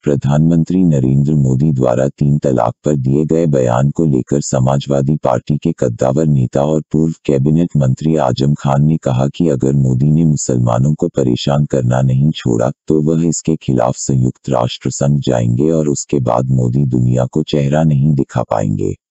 प्रधानमंत्री नरेंद्र मोदी द्वारा 3 तलाक पर दिए गए बयान को लेकर समाजवादी पार्टी के कद्दावर नेता और पूर्व कैबिनेट मंत्री आजम खान ने कहा कि अगर मोदी ने मुसलमानों को परेशान करना नहीं छोड़ा तो वह इसके खिलाफ संयुक्त राष्ट्र संघ जाएंगे और उसके बाद मोदी दुनिया को चेहरा नहीं दिखा पाएंगे।